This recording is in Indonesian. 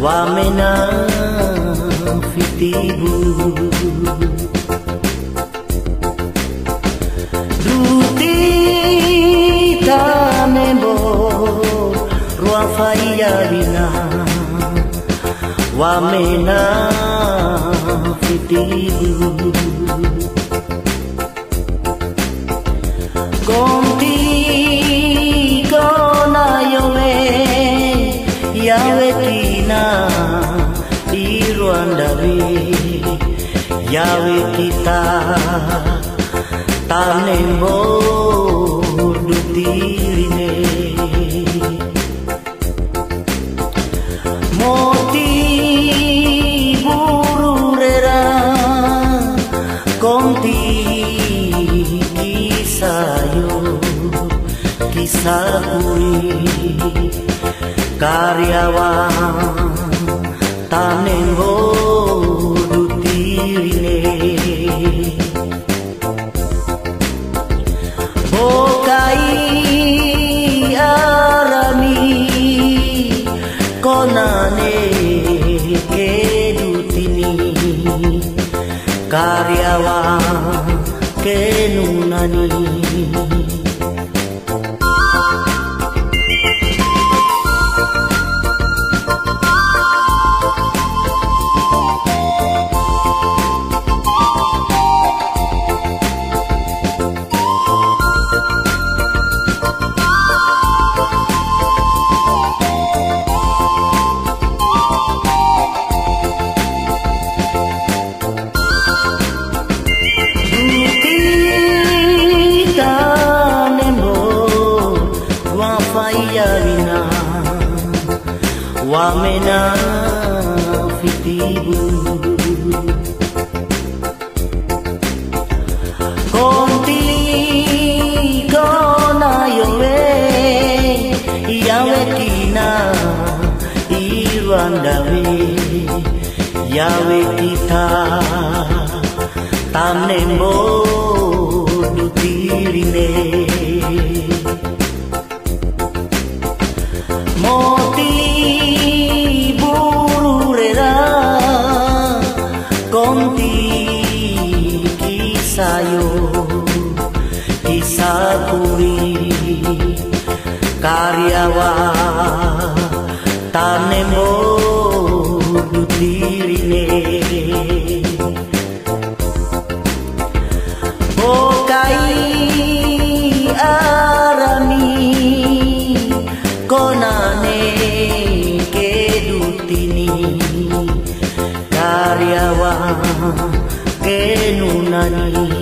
wamena fitibu duti tanembo ruafaya bina wamena fitibu konti kona yowe yawe tina iruandawi yawe kita tanembo dutirine moti bururera konti kisayo kisah kuri karyawan tanembo dutirine bokai arami konane kedutini karyawan kenunani wamena fitibu konti kona yowe yawe tina iruandawe yawe kita tanembo dutirine moti bururera konti kisayo kisah kuri karyawan tanembo dutirine bokai arami konane kedutini karyawan kenunani